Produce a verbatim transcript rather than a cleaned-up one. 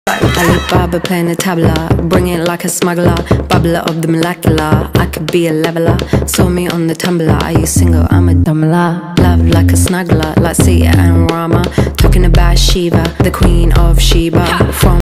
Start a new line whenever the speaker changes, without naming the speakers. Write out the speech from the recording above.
Alibaba playing the tabla, bring it like a smuggler, bubbler of the molecular. I could be a leveler, saw me on the tumbler. Are you single? I'm a dumbler. Love like a snuggler, like Sita and Rama. Talking about Shiva, the queen of Sheba. From